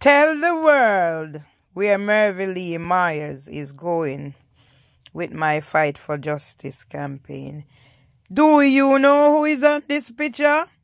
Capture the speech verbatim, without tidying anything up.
Tell the world where Mervy Lee Myers is going with my Fight for Justice campaign. Do you know who is on this picture?